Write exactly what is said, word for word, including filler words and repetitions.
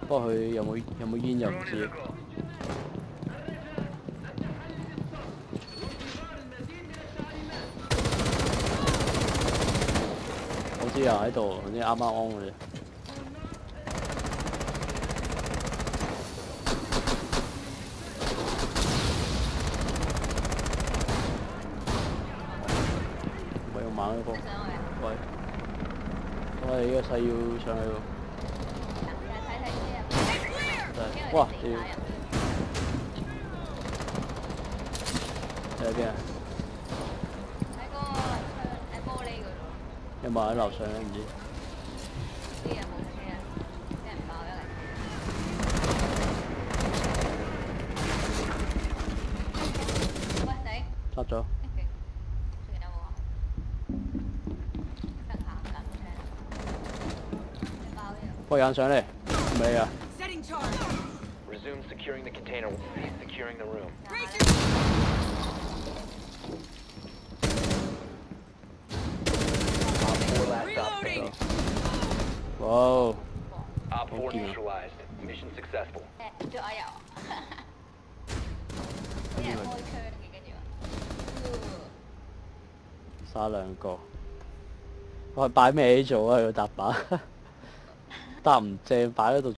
不過佢有冇有冇煙又唔知。我知啊，喺度，好似啱啱安嘅啫。唔係用猛呢個。喂，我哋呢個勢要上去喎。哇！屌！你喺邊啊？ 喺嗰個誒玻璃嗰度。 有冇喺樓上咧？唔知。 啲人冇車啊，俾人爆咗嚟。喂，頂！ 殺咗。 勁，仲有冇啊？得下唔緊車。爆咗。 開眼上嚟，唔係啊！ Resume securing the container. Cease securing the room. Op four last stop standing. Wow. Op four Okay. neutralized. Mission successful. 誒，仲有油。啲人開槍嘅跟住話。 殺兩個。我係擺咩做啊？佢搭把搭唔正，擺喺度。